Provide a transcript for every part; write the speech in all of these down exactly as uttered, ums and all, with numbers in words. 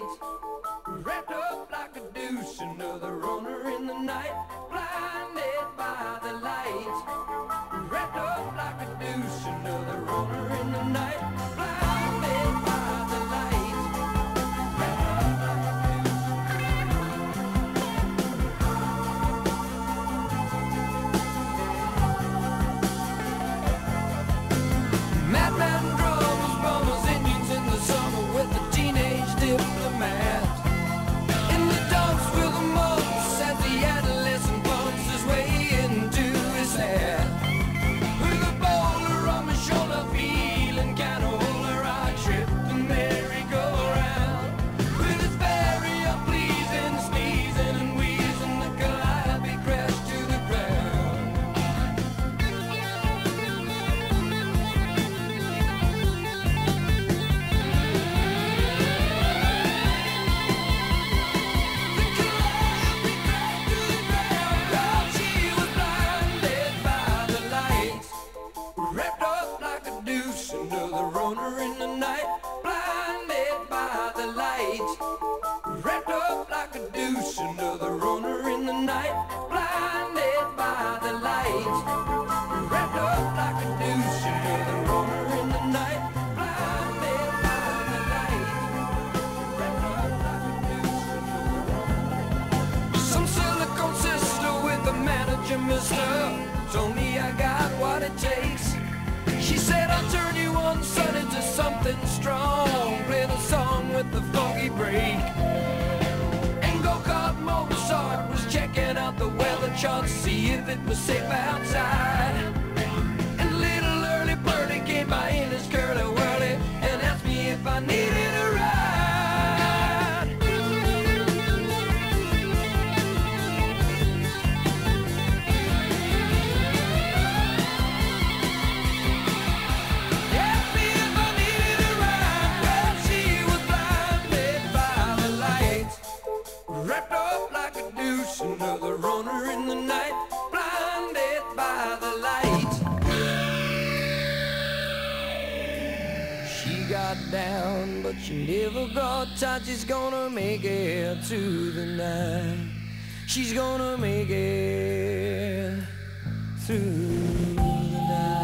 lights, wrapped up like a deuce. Another runner in the night, blinded by the lights, wrapped up like a deuce. Another runner in the night, blinded by the lights, wrapped up like a deuce. Madman drums, bombers, Indians in the summer with the teenage diplomat. In the dumps with the mumps as the adolescent bumps his way into his hat. With a boulder on my shoulder, feeling kind of older, I tripped the merry-go-round. With his very unpleasing sneezing and wheezing, the calliope crashed to the ground. Wrapped up like a deuce, another runner in the night, blinded by the lights. Wrapped up like a deuce, another runner in the night, blinded by the lights. Wrapped up like a deuce, another runner in the night, blinded by the lights. Wrapped up like a deuce, another runner. Some silicone sister with a manager, mister, told me I got what it takes. She said I'll turn you one son into something strong, play the song with the funky break. And go-kart Mozart was checking out the weather chart to see if it was safe outside. And little early birdie came by in his curly-whirly and asked me if I needed a ride. Wrapped up like a deuce, another runner in the night, blinded by the light. She got down, but she never got tight. She's gonna make it through the night. She's gonna make it through the night.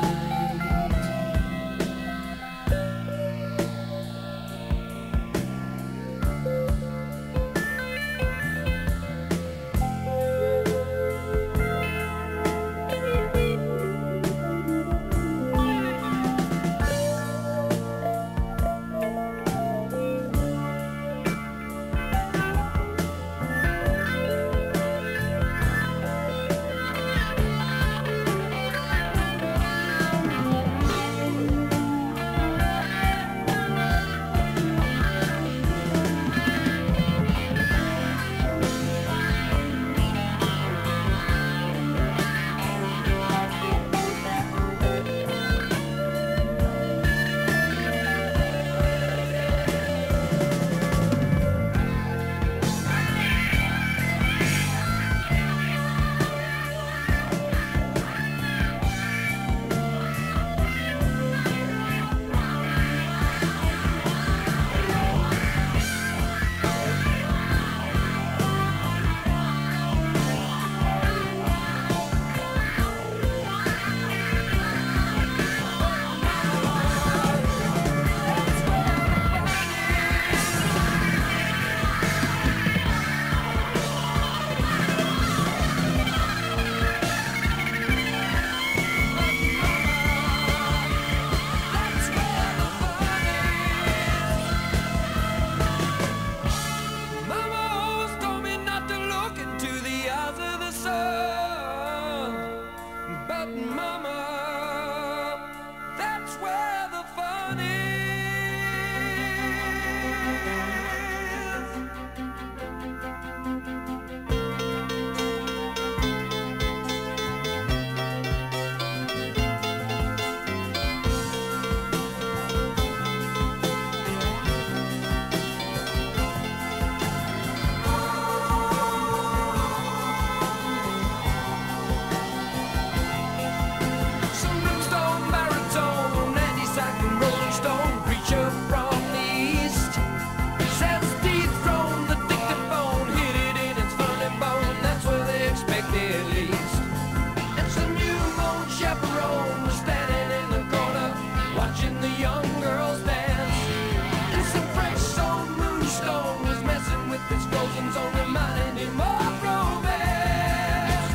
Explosions on reminding him of romance.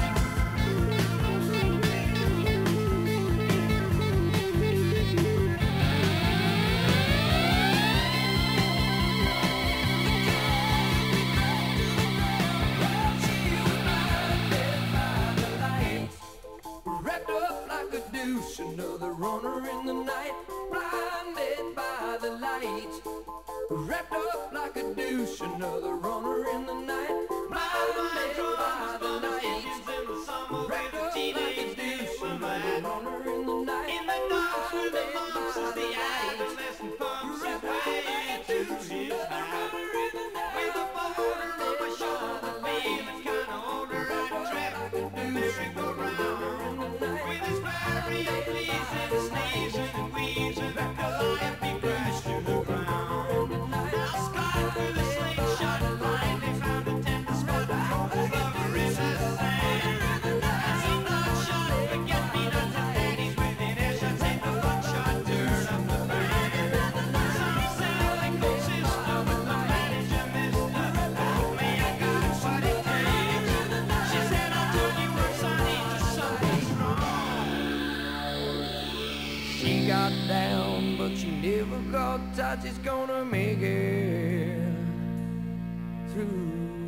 Well, she was blinded by the lights, wrapped up like a deuce, another runner in the night. Blinded by the lights, wrapped up like a deuce, another runner in the night. Blinded by the lights, wrapped up like a deuce, another runner in the night. In the dark of the months as the adolescent pumps his way to his high. With a boulder on my shoulder, feeling kinda older, I track the merry-go-round. With his flurry of pleasing, sneezing and wheezing, Calliope crashed to the ground. Now Scott with a slingshot finally found a tender spot for the lover in his hand. As he not shot, forget-me-not to daddies within earshot, take the buckshot, turn up the band. Some say they go sister, but the manager mister told me I got what it takes. She said I'll turn you once I need to something strong. She got down, but she never got tight. She's gonna make it through.